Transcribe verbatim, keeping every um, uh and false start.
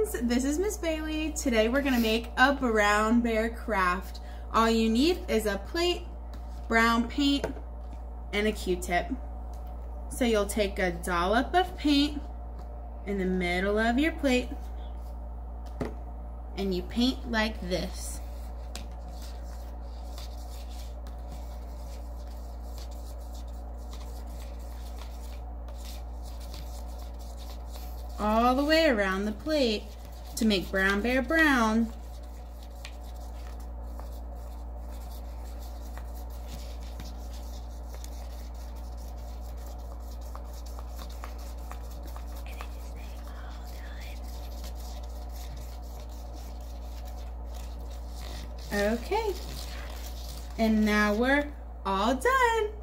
friends, this is Miss Bailey. Today we're gonna make a brown bear craft. All you need is a plate, brown paint, and a Q-tip. So you'll take a dollop of paint in the middle of your plate and you paint like this. All the way around the plate to make Brown Bear brown. Okay, and now we're all done.